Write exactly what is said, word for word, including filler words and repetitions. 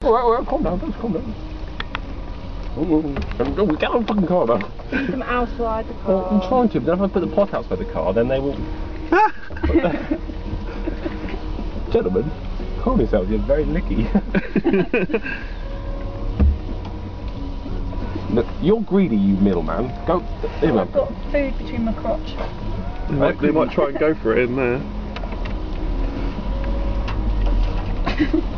Alright, alright, calm down, just calm down. Ooh, oh, we get on the fucking car now. Keep them outside the car. Well, I'm trying to, but then if I put the pot outside the car, then they will... Gentlemen, calm yourself, you're very licky. Look, you're greedy, you middleman. Go, here, Oh, man. I've got food between my crotch. They might, they might try and go for it in there.